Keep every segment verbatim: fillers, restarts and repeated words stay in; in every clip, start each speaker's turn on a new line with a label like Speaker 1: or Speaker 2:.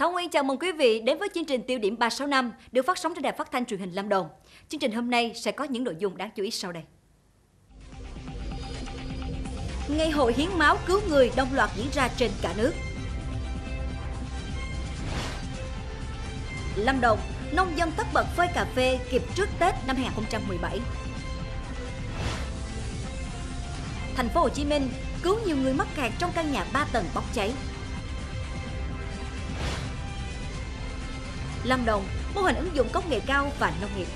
Speaker 1: Thảo Nguyên chào mừng quý vị đến với chương trình Tiêu điểm ba sáu năm được phát sóng trên đài phát thanh truyền hình Lâm Đồng. Chương trình hôm nay sẽ có những nội dung đáng chú ý sau đây. Ngày hội hiến máu cứu người đồng loạt diễn ra trên cả nước. Lâm Đồng, nông dân tất bật phơi cà phê kịp trước Tết năm hai nghìn không trăm mười bảy. Thành phố Hồ Chí Minh cứu nhiều người mắc kẹt trong căn nhà ba tầng bốc cháy. Lâm Đồng, mô hình ứng dụng công nghệ cao và nông nghiệp.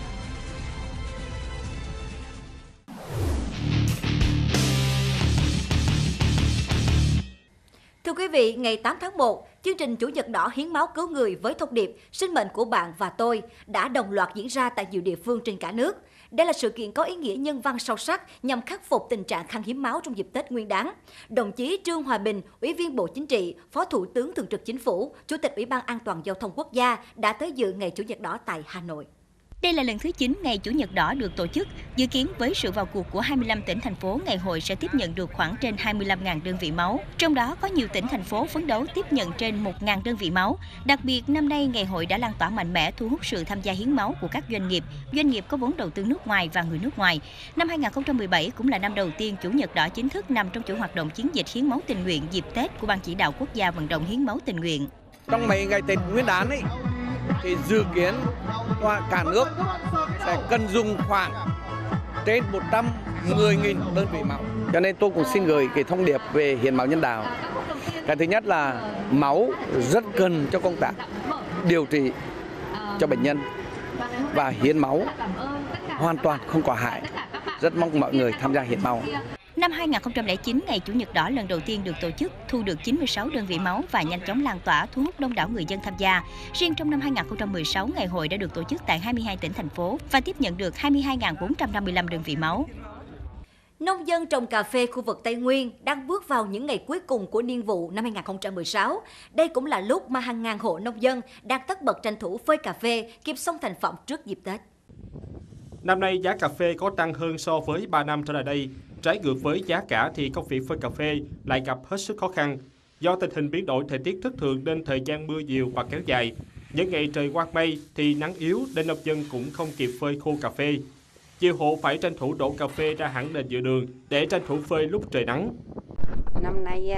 Speaker 1: Thưa quý vị, ngày tám tháng một, chương trình Chủ nhật đỏ hiến máu cứu người với thông điệp sinh mệnh của bạn và tôi đã đồng loạt diễn ra tại nhiều địa phương trên cả nước. Đây là sự kiện có ý nghĩa nhân văn sâu sắc nhằm khắc phục tình trạng khan hiếm máu trong dịp Tết Nguyên đán. Đồng chí Trương Hòa Bình, Ủy viên Bộ Chính trị, Phó Thủ tướng Thường trực Chính phủ, Chủ tịch Ủy ban An toàn Giao thông Quốc gia đã tới dự ngày Chủ nhật đỏ tại Hà Nội.
Speaker 2: Đây là lần thứ chín ngày Chủ nhật đỏ được tổ chức. Dự kiến với sự vào cuộc của hai mươi lăm tỉnh, thành phố, ngày hội sẽ tiếp nhận được khoảng trên hai mươi lăm nghìn đơn vị máu. Trong đó có nhiều tỉnh, thành phố phấn đấu tiếp nhận trên một nghìn đơn vị máu. Đặc biệt, năm nay ngày hội đã lan tỏa mạnh mẽ, thu hút sự tham gia hiến máu của các doanh nghiệp, doanh nghiệp có vốn đầu tư nước ngoài và người nước ngoài. Năm hai nghìn không trăm mười bảy cũng là năm đầu tiên Chủ nhật đỏ chính thức nằm trong chuỗi hoạt động chiến dịch hiến máu tình nguyện dịp Tết của Ban Chỉ đạo Quốc gia vận động hiến máu tình nguyện.
Speaker 3: Trong mấy ngày Tết Nguyên đán ấy, thì dự kiến cả nước sẽ cần dùng khoảng trên một trăm mười nghìn đơn vị máu. Cho nên tôi cũng xin gửi cái thông điệp về hiến máu nhân đạo. Cái thứ nhất là máu rất cần cho công tác điều trị cho bệnh nhân và hiến máu hoàn toàn không có hại. Rất mong mọi người tham gia hiến máu.
Speaker 2: Năm hai nghìn không trăm lẻ chín, ngày Chủ nhật đỏ lần đầu tiên được tổ chức, thu được chín mươi sáu đơn vị máu và nhanh chóng lan tỏa, thu hút đông đảo người dân tham gia. Riêng trong năm hai nghìn không trăm mười sáu, ngày hội đã được tổ chức tại hai mươi hai tỉnh, thành phố và tiếp nhận được hai mươi hai nghìn bốn trăm năm mươi lăm đơn vị máu.
Speaker 1: Nông dân trồng cà phê khu vực Tây Nguyên đang bước vào những ngày cuối cùng của niên vụ năm hai nghìn không trăm mười sáu. Đây cũng là lúc mà hàng ngàn hộ nông dân đang tất bật tranh thủ phơi cà phê kịp xong thành phẩm trước dịp Tết.
Speaker 4: Năm nay giá cà phê có tăng hơn so với ba năm trở lại đây. Trái ngược với giá cả thì công việc phơi cà phê lại gặp hết sức khó khăn. Do tình hình biến đổi thời tiết thất thường nên thời gian mưa nhiều và kéo dài. Những ngày trời quang mây thì nắng yếu nên nông dân cũng không kịp phơi khô cà phê. Nhiều hộ phải tranh thủ đổ cà phê ra hẳn nền giữa đường để tranh thủ phơi lúc trời nắng.
Speaker 5: Năm nay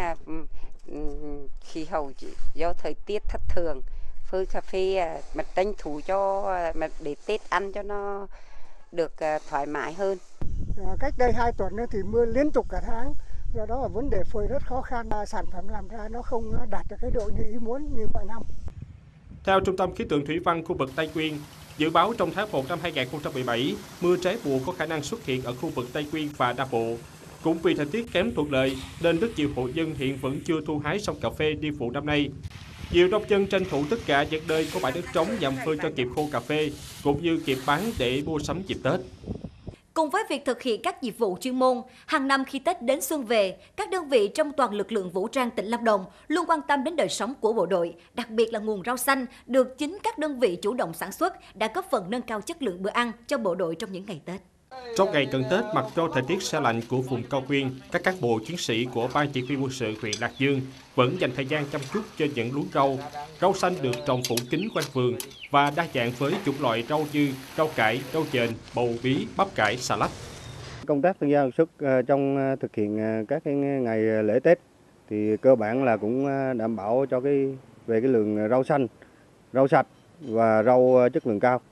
Speaker 5: khí hậu do thời tiết thất thường, phơi cà phê mà tranh thủ cho mà để Tết ăn cho nó được thoải mái hơn.
Speaker 6: Cách đây hai tuần nữa thì mưa liên tục cả tháng, do đó là vấn đề phơi rất khó khăn, sản phẩm làm ra nó không đạt được cái độ như ý muốn như mọi năm.
Speaker 4: Theo Trung tâm Khí tượng Thủy văn khu vực Tây Nguyên, dự báo trong tháng một năm hai nghìn không trăm mười bảy, mưa trái mùa có khả năng xuất hiện ở khu vực Tây Nguyên và Nam Bộ. Cũng vì thời tiết kém thuận lợi nên rất nhiều hộ dân hiện vẫn chưa thu hái xong cà phê niên vụ năm nay. Nhiều nông dân tranh thủ tất cả những nơi có bãi đất trống nhằm phơi cho kịp khô cà phê, cũng như kịp bán để mua sắm dịp Tết.
Speaker 1: Cùng với việc thực hiện các nhiệm vụ chuyên môn, hàng năm khi Tết đến xuân về, các đơn vị trong toàn lực lượng vũ trang tỉnh Lâm Đồng luôn quan tâm đến đời sống của bộ đội, đặc biệt là nguồn rau xanh được chính các đơn vị chủ động sản xuất đã góp phần nâng cao chất lượng bữa ăn cho bộ đội trong những ngày Tết.
Speaker 4: Trong ngày cận Tết, mặc cho thời tiết se lạnh của vùng cao nguyên, các cán bộ chiến sĩ của Ban Chỉ huy quân sự huyện Lạc Dương vẫn dành thời gian chăm chút cho những luống rau. Rau xanh được trồng phủ kín quanh vườn và đa dạng với chủng loại rau như rau cải, rau chền, bầu bí, bắp cải, xà lách.
Speaker 7: Công tác tuần tra đột xuất trong thực hiện các cái ngày lễ Tết thì cơ bản là cũng đảm bảo cho cái về cái lượng rau xanh, rau sạch và rau chất lượng cao,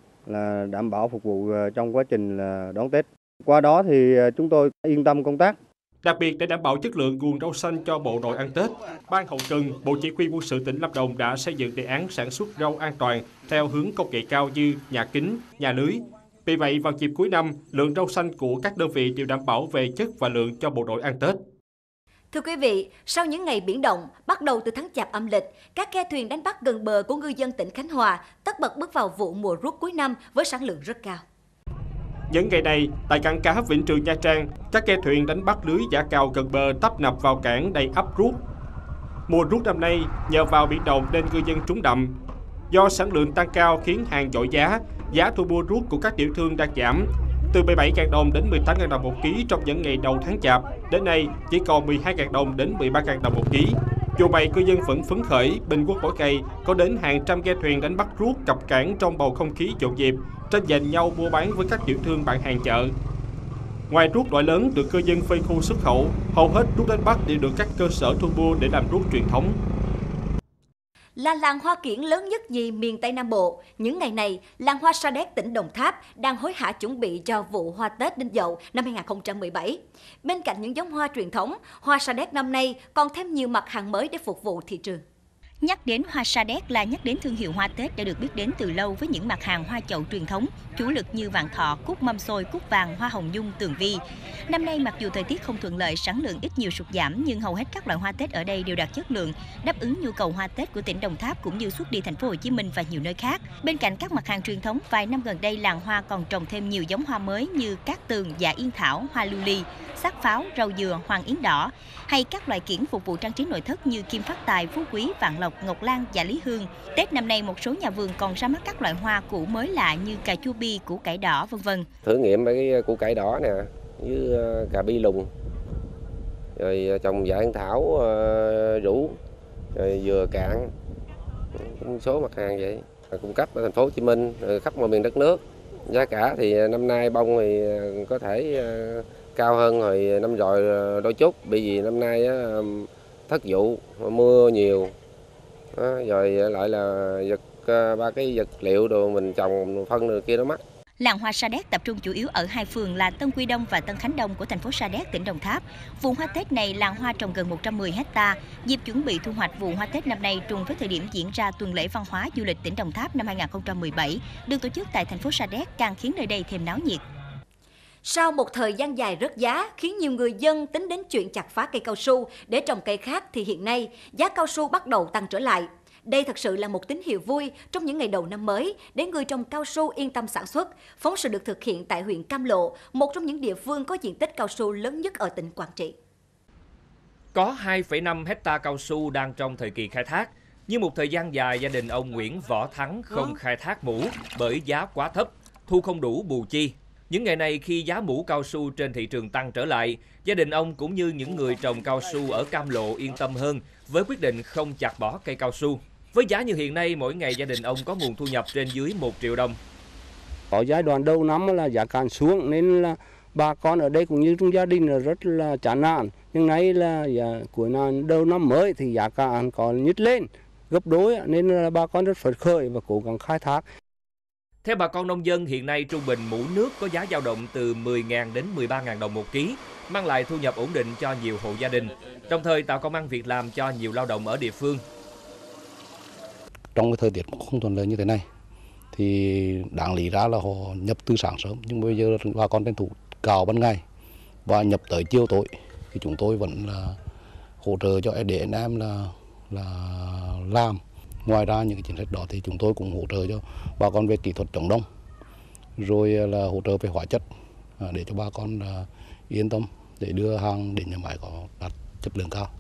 Speaker 7: là đảm bảo phục vụ trong quá trình là đón Tết. Qua đó thì chúng tôi yên tâm công tác.
Speaker 4: Đặc biệt để đảm bảo chất lượng nguồn rau xanh cho bộ đội ăn Tết, Ban Hậu cần, Bộ Chỉ huy quân sự tỉnh Lâm Đồng đã xây dựng đề án sản xuất rau an toàn theo hướng công nghệ cao như nhà kính, nhà lưới. Vì vậy, vào dịp cuối năm, lượng rau xanh của các đơn vị đều đảm bảo về chất và lượng cho bộ đội ăn Tết.
Speaker 1: Thưa quý vị, sau những ngày biển động, bắt đầu từ tháng Chạp âm lịch, các ghe thuyền đánh bắt gần bờ của ngư dân tỉnh Khánh Hòa tất bật bước vào vụ mùa rút cuối năm với sản lượng rất cao.
Speaker 4: Những ngày này, tại cảng cá Vĩnh Trường Nha Trang, các ghe thuyền đánh bắt lưới giã cào gần bờ tấp nập vào cảng đầy ắp rút. Mùa rút năm nay, nhờ vào biển động nên ngư dân trúng đậm. Do sản lượng tăng cao khiến hàng dội giá, giá thu mua rút của các tiểu thương đang giảm. Từ mười bảy nghìn đồng đến mười tám nghìn đồng một ký trong những ngày đầu tháng Chạp, đến nay chỉ còn mười hai nghìn đồng đến mười ba nghìn đồng một ký. Dù vậy, cư dân vẫn phấn khởi, bình quân mỗi ngày có đến hàng trăm ghe thuyền đánh bắt ruốc cập cảng trong bầu không khí nhộn nhịp, tranh giành nhau mua bán với các tiểu thương bạn hàng chợ. Ngoài ruốc loại lớn được cư dân phân khu xuất khẩu, hầu hết ruốc đánh bắt đều được các cơ sở thu mua để làm ruốc truyền thống.
Speaker 1: Là làng hoa kiển lớn nhất nhì miền Tây Nam Bộ, những ngày này, làng hoa Sa Đéc tỉnh Đồng Tháp đang hối hả chuẩn bị cho vụ hoa Tết Đinh Dậu năm hai nghìn không trăm mười bảy. Bên cạnh những giống hoa truyền thống, hoa Sa Đéc năm nay còn thêm nhiều mặt hàng mới để phục vụ thị trường.
Speaker 2: Nhắc đến hoa Sa Đéc là nhắc đến thương hiệu hoa Tết đã được biết đến từ lâu với những mặt hàng hoa chậu truyền thống, chủ lực như vạn thọ, cúc mâm xôi, cúc vàng, hoa hồng nhung, tường vi. Năm nay mặc dù thời tiết không thuận lợi, sản lượng ít nhiều sụt giảm nhưng hầu hết các loại hoa Tết ở đây đều đạt chất lượng, đáp ứng nhu cầu hoa Tết của tỉnh Đồng Tháp cũng như xuất đi thành phố Hồ Chí Minh và nhiều nơi khác. Bên cạnh các mặt hàng truyền thống, vài năm gần đây làng hoa còn trồng thêm nhiều giống hoa mới như cát tường, dạ yên thảo, hoa lưu ly, sắc pháo, rau dừa, hoàng yến đỏ hay các loại kiển phục vụ trang trí nội thất như kim phát tài, phú quý, vạn lộc, ngọc lan, dạ lý hương. Tết năm nay một số nhà vườn còn ra mắt các loại hoa củ mới lạ như cà chua bi, củ cải đỏ, vân vân.
Speaker 8: Thử nghiệm cái củ cải đỏ nè, với cà bi lùng, rồi trồng dạ yên thảo, rủ, rồi dừa cạn, một số mặt hàng vậy, cung cấp ở thành phố Hồ Chí Minh, khắp mọi miền đất nước. Giá cả thì năm nay bông thì có thể cao hơn hồi năm rồi đôi chút, bởi vì năm nay thất vụ, mưa nhiều, rồi lại là vật ba cái vật liệu đồ mình trồng phân rồi kia nó mắc.
Speaker 2: Làng hoa Sa Đéc tập trung chủ yếu ở hai phường là Tân Quy Đông và Tân Khánh Đông của thành phố Sa Đéc, tỉnh Đồng Tháp. Vùng hoa Tết này làng hoa trồng gần một trăm mười ha. Dịp chuẩn bị thu hoạch vụ hoa Tết năm nay trùng với thời điểm diễn ra tuần lễ văn hóa du lịch tỉnh Đồng Tháp năm hai nghìn không trăm mười bảy, được tổ chức tại thành phố Sa Đéc càng khiến nơi đây thêm náo nhiệt.
Speaker 1: Sau một thời gian dài rớt giá khiến nhiều người dân tính đến chuyện chặt phá cây cao su để trồng cây khác thì hiện nay giá cao su bắt đầu tăng trở lại. Đây thật sự là một tín hiệu vui trong những ngày đầu năm mới để người trồng cao su yên tâm sản xuất. Phóng sự được thực hiện tại huyện Cam Lộ, một trong những địa phương có diện tích cao su lớn nhất ở tỉnh Quảng Trị.
Speaker 9: Có hai phẩy năm hectare cao su đang trong thời kỳ khai thác, nhưng một thời gian dài gia đình ông Nguyễn Võ Thắng không khai thác mủ bởi giá quá thấp, thu không đủ bù chi. Những ngày này khi giá mủ cao su trên thị trường tăng trở lại, gia đình ông cũng như những người trồng cao su ở Cam Lộ yên tâm hơn với quyết định không chặt bỏ cây cao su. Với giá như hiện nay, mỗi ngày gia đình ông có nguồn thu nhập trên dưới một triệu đồng.
Speaker 10: Ở giai đoạn đầu năm là giá cạn xuống nên là bà con ở đây cũng như trong gia đình là rất là chán nản. Nhưng nay là cuối năm đầu năm mới thì giá cạn còn nhích lên gấp đôi nên là bà con rất phấn khởi và cố gắng khai thác.
Speaker 9: Theo bà con nông dân, hiện nay trung bình mủ nước có giá dao động từ mười nghìn đến mười ba nghìn đồng một ký, mang lại thu nhập ổn định cho nhiều hộ gia đình, đồng thời tạo công ăn việc làm cho nhiều lao động ở địa phương.
Speaker 11: Trong cái thời tiết không thuận lợi như thế này, thì đáng lý ra là họ nhập từ sáng sớm, nhưng bây giờ bà con tranh thủ cào ban ngày và nhập tới chiều tối, thì chúng tôi vẫn là hỗ trợ cho để anh em là là làm. Ngoài ra những cái chính sách đó thì chúng tôi cũng hỗ trợ cho bà con về kỹ thuật trồng đông, rồi là hỗ trợ về hóa chất để cho bà con yên tâm để đưa hàng đến nhà máy có đạt chất lượng cao.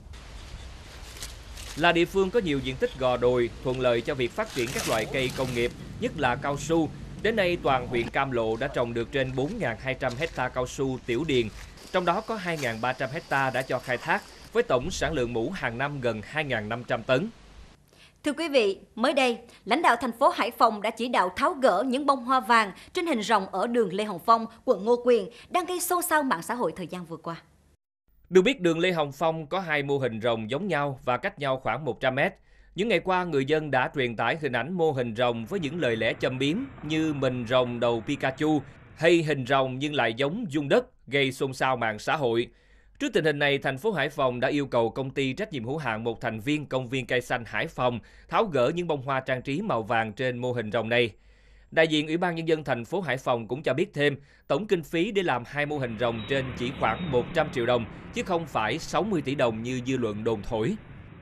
Speaker 9: Là địa phương có nhiều diện tích gò đồi, thuận lợi cho việc phát triển các loại cây công nghiệp, nhất là cao su. Đến nay, toàn huyện Cam Lộ đã trồng được trên bốn nghìn hai trăm hectare cao su tiểu điền, trong đó có hai nghìn ba trăm hectare đã cho khai thác, với tổng sản lượng mủ hàng năm gần hai nghìn năm trăm tấn.
Speaker 1: Thưa quý vị, mới đây, lãnh đạo thành phố Hải Phòng đã chỉ đạo tháo gỡ những bông hoa vàng trên hình rồng ở đường Lê Hồng Phong, quận Ngô Quyền, đang gây xôn xao mạng xã hội thời gian vừa qua.
Speaker 9: Được biết, đường Lê Hồng Phong có hai mô hình rồng giống nhau và cách nhau khoảng một trăm mét. Những ngày qua, người dân đã truyền tải hình ảnh mô hình rồng với những lời lẽ châm biếm như mình rồng đầu Pikachu hay hình rồng nhưng lại giống dung đất, gây xôn xao mạng xã hội. Trước tình hình này, thành phố Hải Phòng đã yêu cầu công ty trách nhiệm hữu hạn một thành viên công viên cây xanh Hải Phòng tháo gỡ những bông hoa trang trí màu vàng trên mô hình rồng này. Đại diện Ủy ban Nhân dân thành phố Hải Phòng cũng cho biết thêm, tổng kinh phí để làm hai mô hình rồng trên chỉ khoảng một trăm triệu đồng, chứ không phải sáu mươi tỷ đồng như dư luận đồn thổi.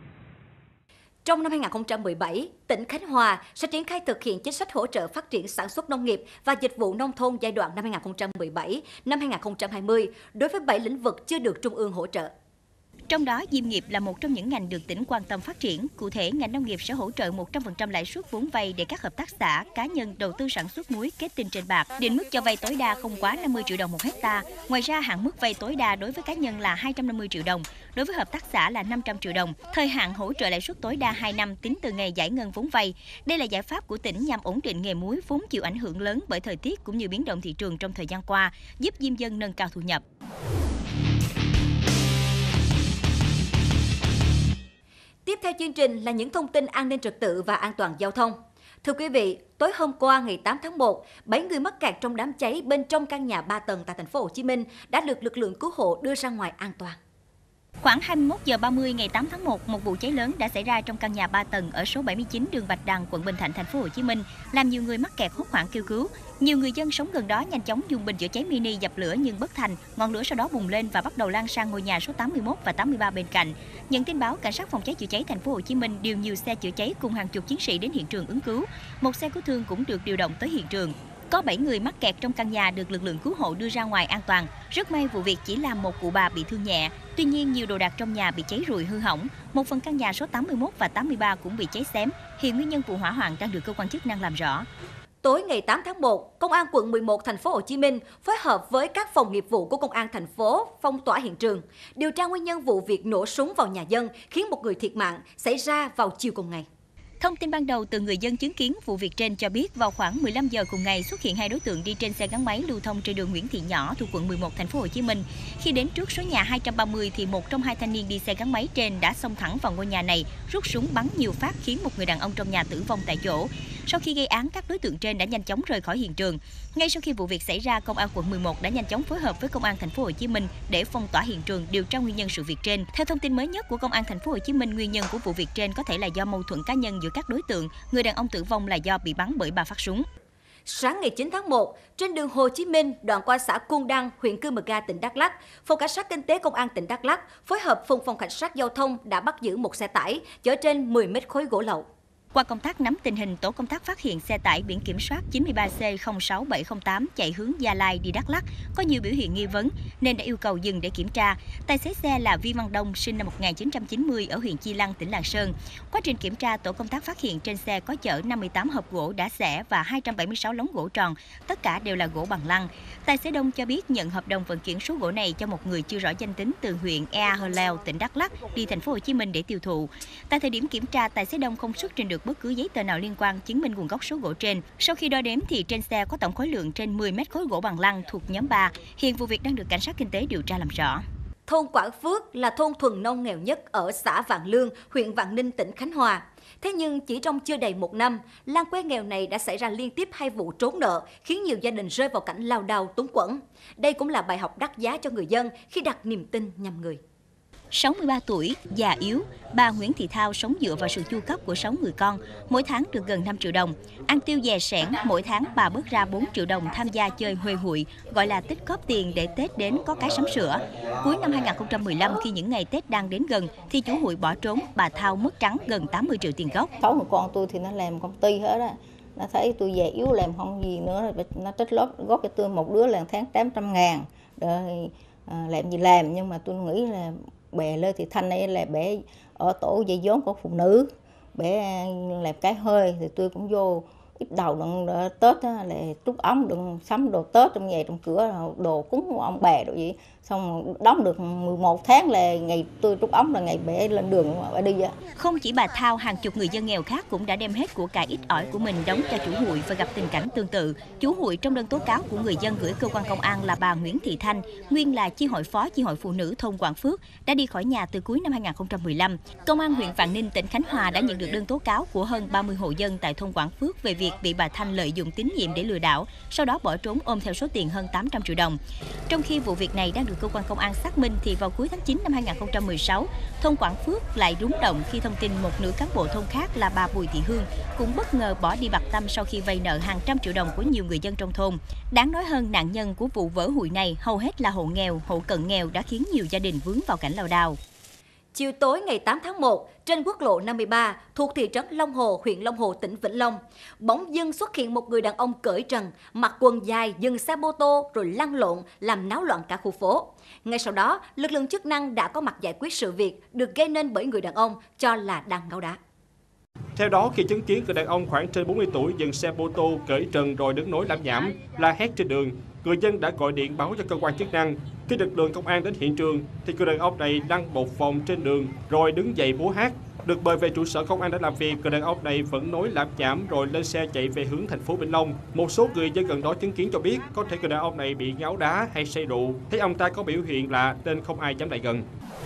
Speaker 1: Trong năm hai nghìn không trăm mười bảy, tỉnh Khánh Hòa sẽ triển khai thực hiện chính sách hỗ trợ phát triển sản xuất nông nghiệp và dịch vụ nông thôn giai đoạn năm hai nghìn không trăm mười bảy đến năm hai nghìn không trăm hai mươi đối với bảy lĩnh vực chưa được Trung ương hỗ trợ.
Speaker 2: Trong đó, diêm nghiệp là một trong những ngành được tỉnh quan tâm phát triển. Cụ thể, ngành nông nghiệp sẽ hỗ trợ một trăm phần trăm lãi suất vốn vay để các hợp tác xã, cá nhân đầu tư sản xuất muối kết tinh trên bạc. Định mức cho vay tối đa không quá năm mươi triệu đồng một hecta. Ngoài ra, hạn mức vay tối đa đối với cá nhân là hai trăm năm mươi triệu đồng, đối với hợp tác xã là năm trăm triệu đồng. Thời hạn hỗ trợ lãi suất tối đa hai năm tính từ ngày giải ngân vốn vay. Đây là giải pháp của tỉnh nhằm ổn định nghề muối vốn chịu ảnh hưởng lớn bởi thời tiết cũng như biến động thị trường trong thời gian qua, giúp diêm dân nâng cao thu nhập.
Speaker 1: Tiếp theo chương trình là những thông tin an ninh trật tự và an toàn giao thông. Thưa quý vị, tối hôm qua ngày tám tháng một, bảy người mắc kẹt trong đám cháy bên trong căn nhà ba tầng tại thành phố Hồ Chí Minh đã được lực lượng cứu hộ đưa ra ngoài an toàn.
Speaker 2: Khoảng hai mươi mốt giờ ba mươi ngày tám tháng một, một vụ cháy lớn đã xảy ra trong căn nhà ba tầng ở số bảy mươi chín đường Bạch Đằng, quận Bình Thạnh, thành phố Hồ Chí Minh, làm nhiều người mắc kẹt hốt hoảng kêu cứu. Nhiều người dân sống gần đó nhanh chóng dùng bình chữa cháy mini dập lửa nhưng bất thành, ngọn lửa sau đó bùng lên và bắt đầu lan sang ngôi nhà số tám mươi mốt và tám mươi ba bên cạnh. Nhận tin báo, cảnh sát phòng cháy chữa cháy thành phố Hồ Chí Minh điều nhiều xe chữa cháy cùng hàng chục chiến sĩ đến hiện trường ứng cứu. Một xe cứu thương cũng được điều động tới hiện trường. Có bảy người mắc kẹt trong căn nhà được lực lượng cứu hộ đưa ra ngoài an toàn. Rất may vụ việc chỉ làm một cụ bà bị thương nhẹ. Tuy nhiên, nhiều đồ đạc trong nhà bị cháy rụi hư hỏng. Một phần căn nhà số tám mươi mốt và tám mươi ba cũng bị cháy xém. Hiện nguyên nhân vụ hỏa hoạn đang được cơ quan chức năng làm rõ.
Speaker 1: Tối ngày tám tháng một, Công an quận mười một thành phố Hồ Chí Minh phối hợp với các phòng nghiệp vụ của Công an thành phố phong tỏa hiện trường, điều tra nguyên nhân vụ việc nổ súng vào nhà dân khiến một người thiệt mạng xảy ra vào chiều cùng ngày.
Speaker 2: Thông tin ban đầu từ người dân chứng kiến vụ việc trên cho biết vào khoảng mười lăm giờ cùng ngày xuất hiện hai đối tượng đi trên xe gắn máy lưu thông trên đường Nguyễn Thị Nhỏ thuộc quận mười một thành phố Hồ Chí Minh. Khi đến trước số nhà hai trăm ba mươi thì một trong hai thanh niên đi xe gắn máy trên đã xông thẳng vào ngôi nhà này, rút súng bắn nhiều phát khiến một người đàn ông trong nhà tử vong tại chỗ. Sau khi gây án, các đối tượng trên đã nhanh chóng rời khỏi hiện trường. Ngay sau khi vụ việc xảy ra, Công an quận mười một đã nhanh chóng phối hợp với Công an thành phố Hồ Chí Minh để phong tỏa hiện trường, điều tra nguyên nhân sự việc trên. Theo thông tin mới nhất của Công an thành phố Hồ Chí Minh, nguyên nhân của vụ việc trên có thể là do mâu thuẫn cá nhân giữa các đối tượng. Người đàn ông tử vong là do bị bắn bởi ba phát súng.
Speaker 1: Sáng ngày chín tháng một, trên đường Hồ Chí Minh, đoạn qua xã Cuông Đăng, huyện Cư Mờ Ga, tỉnh Đắk Lắk, Phòng Cảnh sát Kinh tế Công an tỉnh Đắk Lắk phối hợp cùng Phòng Cảnh sát Giao thông đã bắt giữ một xe tải chở trên mười mét khối gỗ lậu.
Speaker 2: Qua công tác nắm tình hình, tổ công tác phát hiện xe tải biển kiểm soát chín ba C không sáu bảy không tám chạy hướng Gia Lai đi Đắk Lắk có nhiều biểu hiện nghi vấn nên đã yêu cầu dừng để kiểm tra. Tài xế xe là Vi Văn Đông, sinh năm một nghìn chín trăm chín mươi ở huyện Chi Lăng, tỉnh Lạng Sơn. Quá trình kiểm tra, tổ công tác phát hiện trên xe có chở năm mươi tám hộp gỗ đá xẻ và hai trăm bảy mươi sáu lóng gỗ tròn, tất cả đều là gỗ bằng lăng. Tài xế Đông cho biết nhận hợp đồng vận chuyển số gỗ này cho một người chưa rõ danh tính từ huyện Ea Hờ Leo, tỉnh Đắk Lắk đi thành phố Hồ Chí Minh để tiêu thụ. Tại thời điểm kiểm tra, tài xế Đông không xuất trình được bất cứ giấy tờ nào liên quan chứng minh nguồn gốc số gỗ trên. Sau khi đo đếm thì trên xe có tổng khối lượng trên mười mét khối gỗ bằng lăng thuộc nhóm ba. Hiện vụ việc đang được cảnh sát kinh tế điều tra làm rõ.
Speaker 1: Thôn Quảng Phước là thôn thuần nông nghèo nhất ở xã Vạn Lương, huyện Vạn Ninh, tỉnh Khánh Hòa. Thế nhưng chỉ trong chưa đầy một năm, làng quê nghèo này đã xảy ra liên tiếp hai vụ trốn nợ, khiến nhiều gia đình rơi vào cảnh lao đao túng quẫn. Đây cũng là bài học đắt giá cho người dân khi đặt niềm tin nhầm người.
Speaker 2: sáu mươi ba tuổi, già yếu, bà Nguyễn Thị Thao sống dựa vào sự chu cấp của sáu người con, mỗi tháng được gần năm triệu đồng. Ăn tiêu dè sẻn, mỗi tháng bà bớt ra bốn triệu đồng tham gia chơi huê hụi, gọi là tích góp tiền để Tết đến có cái sắm sửa. Cuối năm hai nghìn không trăm mười lăm, khi những ngày Tết đang đến gần, thì chủ hụi bỏ trốn, bà Thao mất trắng gần tám mươi triệu tiền gốc.
Speaker 12: Sáu người con tôi thì nó làm công ty hết á. Nó thấy tôi già yếu làm không gì nữa, nó tích góp góp cho tôi một đứa là tháng tám trăm ngàn. Rồi à, làm gì làm, nhưng mà tôi nghĩ là bè Lê Thị Thanh ấy là bẻ ở tổ dây vốn của phụ nữ, bẻ làm cái hơi thì tôi cũng vô ít đầu đừng Tết á, là trúc ống đừng sắm đồ Tết trong nhà trong cửa, đồ cúng ông bà đồ gì, xong đóng được mười một tháng là ngày tôi trúc ống là ngày bẻ lên đường mà đi á.
Speaker 2: Không chỉ bà Thao, hàng chục người dân nghèo khác cũng đã đem hết của cải ít ỏi của mình đóng cho chủ hụi và gặp tình cảnh tương tự. Chủ hụi trong đơn tố cáo của người dân gửi cơ quan công an là bà Nguyễn Thị Thanh, nguyên là chi hội phó chi hội phụ nữ thôn Quảng Phước, đã đi khỏi nhà từ cuối năm hai nghìn không trăm mười lăm. Công an huyện Vạn Ninh, tỉnh Khánh Hòa đã nhận được đơn tố cáo của hơn ba mươi hộ dân tại thôn Quảng Phước về việc bị bà Thanh lợi dụng tín nhiệm để lừa đảo, sau đó bỏ trốn ôm theo số tiền hơn tám trăm triệu đồng. Trong khi vụ việc này đang được cơ quan công an xác minh thì vào cuối tháng chín năm hai nghìn không trăm mười sáu, thôn Quảng Phước lại rúng động khi thông tin một nữ cán bộ thôn khác là bà Bùi Thị Hương cũng bất ngờ bỏ đi bặt tăm sau khi vay nợ hàng trăm triệu đồng của nhiều người dân trong thôn. Đáng nói hơn, nạn nhân của vụ vỡ hụi này hầu hết là hộ nghèo, hộ cận nghèo đã khiến nhiều gia đình vướng vào cảnh lao đao.
Speaker 1: Chiều tối ngày tám tháng một, trên quốc lộ năm mươi ba thuộc thị trấn Long Hồ, huyện Long Hồ, tỉnh Vĩnh Long, bỗng dưng xuất hiện một người đàn ông cởi trần, mặc quần dài, dừng xe mô tô rồi lăn lộn làm náo loạn cả khu phố. Ngay sau đó, lực lượng chức năng đã có mặt giải quyết sự việc được gây nên bởi người đàn ông cho là đang ngáo đá.
Speaker 4: Theo đó, khi chứng kiến người đàn ông khoảng trên bốn mươi tuổi dừng xe mô tô cởi trần rồi đứng nối làm nhảm, la hét trên đường, người dân đã gọi điện báo cho cơ quan chức năng. Khi lực lượng công an đến hiện trường, thì người đàn ông này lăn một vòng trên đường rồi đứng dậy múa hát. Được mời về trụ sở công an để làm việc, người đàn ông này vẫn nối làm nhảm rồi lên xe chạy về hướng thành phố Vĩnh Long. Một số người dân gần đó chứng kiến cho biết có thể người đàn ông này bị ngáo đá hay say rượu, thấy ông ta có biểu hiện lạ nên không ai dám lại gần.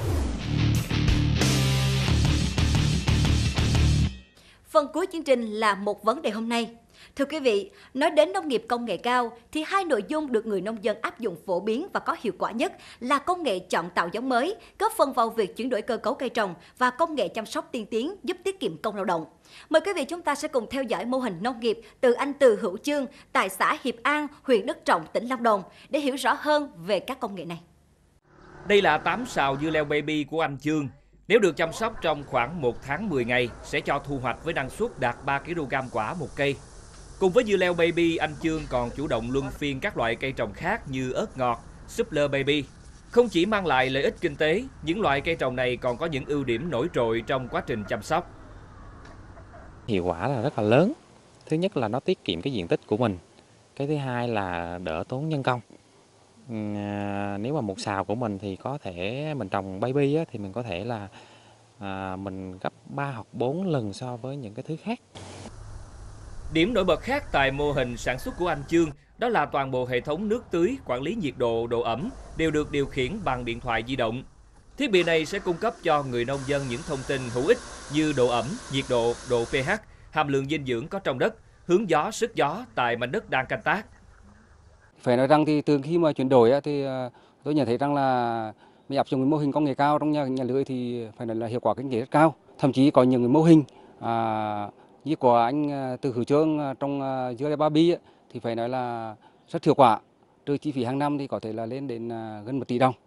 Speaker 1: Phần cuối chương trình là một vấn đề hôm nay. Thưa quý vị, nói đến nông nghiệp công nghệ cao thì hai nội dung được người nông dân áp dụng phổ biến và có hiệu quả nhất là công nghệ chọn tạo giống mới, góp phần vào việc chuyển đổi cơ cấu cây trồng và công nghệ chăm sóc tiên tiến giúp tiết kiệm công lao động. Mời quý vị chúng ta sẽ cùng theo dõi mô hình nông nghiệp từ anh Từ Hữu Chương tại xã Hiệp An, huyện Đức Trọng, tỉnh Lâm Đồng để hiểu rõ hơn về các công nghệ này.
Speaker 9: Đây là tám sào dưa leo baby của anh Chương. Nếu được chăm sóc trong khoảng một tháng mười ngày sẽ cho thu hoạch với năng suất đạt ba ki lô gam quả một cây. Cùng với dưa leo baby, anh Chương còn chủ động luân phiên các loại cây trồng khác như ớt ngọt, súp lơ baby. Không chỉ mang lại lợi ích kinh tế, những loại cây trồng này còn có những ưu điểm nổi trội trong quá trình chăm sóc.
Speaker 13: Hiệu quả là rất là lớn. Thứ nhất là nó tiết kiệm cái diện tích của mình. Cái thứ hai là đỡ tốn nhân công. À, nếu mà một sào của mình thì có thể mình trồng baby á, thì mình có thể là à, mình gấp ba hoặc bốn lần so với những cái thứ khác.
Speaker 9: Điểm nổi bật khác tại mô hình sản xuất của anh Chương đó là toàn bộ hệ thống nước tưới, quản lý nhiệt độ, độ ẩm đều được điều khiển bằng điện thoại di động. Thiết bị này sẽ cung cấp cho người nông dân những thông tin hữu ích như độ ẩm, nhiệt độ, độ pH, hàm lượng dinh dưỡng có trong đất, hướng gió, sức gió tại mảnh đất đang canh tác.
Speaker 14: Phải nói rằng thì từ khi mà chuyển đổi thì tôi nhận thấy rằng là mình áp dụng mô hình công nghệ cao trong nhà, nhà lưới thì phải nói là hiệu quả kinh tế rất cao. Thậm chí có những mô hình à, như của anh Từ Hữu Chương trong dưa leo baby thì phải nói là rất hiệu quả. Trừ chi phí hàng năm thì có thể là lên đến gần một tỷ đồng.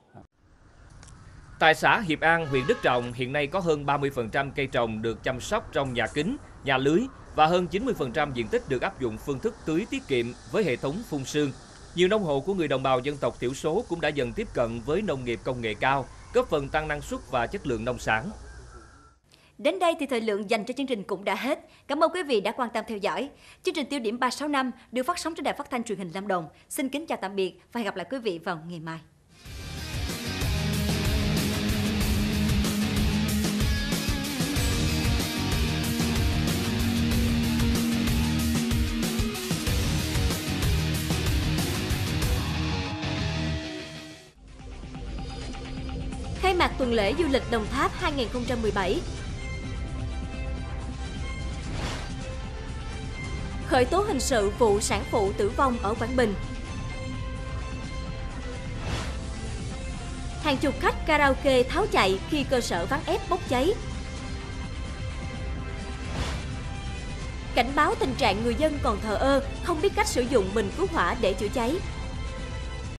Speaker 9: Tại xã Hiệp An, huyện Đức Trọng hiện nay có hơn ba mươi phần trăm cây trồng được chăm sóc trong nhà kính, nhà lưới và hơn chín mươi phần trăm diện tích được áp dụng phương thức tưới tiết kiệm với hệ thống phun sương. Nhiều nông hộ của người đồng bào dân tộc thiểu số cũng đã dần tiếp cận với nông nghiệp công nghệ cao, góp phần tăng năng suất và chất lượng nông sản.
Speaker 1: Đến đây thì thời lượng dành cho chương trình cũng đã hết. Cảm ơn quý vị đã quan tâm theo dõi. Chương trình Tiêu điểm ba sáu năm được phát sóng trên đài phát thanh truyền hình Lâm Đồng. Xin kính chào tạm biệt và hẹn gặp lại quý vị vào ngày mai. Khai mạc tuần lễ du lịch Đồng Tháp hai nghìn không trăm mười bảy. Khởi tố hình sự vụ sản phụ tử vong ở Quảng Bình. Hàng chục khách karaoke tháo chạy khi cơ sở ván ép bốc cháy. Cảnh báo tình trạng người dân còn thờ ơ, không biết cách sử dụng bình cứu hỏa để chữa cháy.